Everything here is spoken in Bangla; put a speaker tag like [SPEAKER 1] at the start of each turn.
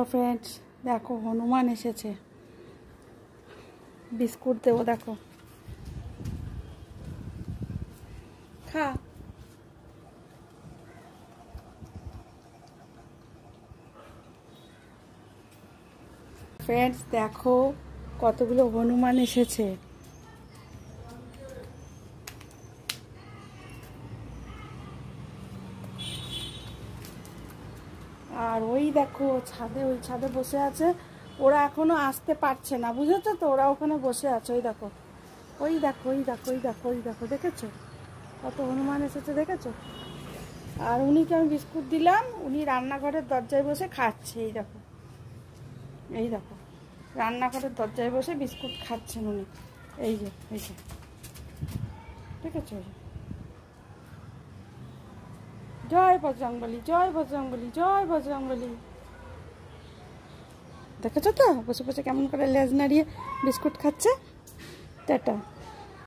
[SPEAKER 1] তো ফ্রেন্ডস দেখো হনুমান এসেছে, বিস্কুট দেবো, দেখো খা। ফ্রেন্ডস দেখো কতগুলো হনুমান এসেছে। আর ওই দেখো ছাদে, ওই ছাদে বসে আছে, ওরা এখনো আসতে পারছে না, বুঝেছো তো, ওরা ওখানে বসে আছে। ওই দেখো, ওই দেখো, ওই দেখো, ওই দেখো, ওই দেখো, দেখেছো কত হনুমান এসেছে, দেখেছো? আর উনিকে আমি বিস্কুট দিলাম, উনি রান্নাঘরের দরজায় বসে খাচ্ছে। এই দেখো, এই দেখো, রান্নাঘরের দরজায় বসে বিস্কুট খাচ্ছেন উনি। এই যে, এই যে, দেখেছো? জয় বজরংবলী, জয় বজরংবলী, জয় বজরংবলী। দেখেছো তো বসে বসে কেমন করে লেজ নাড়িয়ে বিস্কুট খাচ্ছে। টাটা।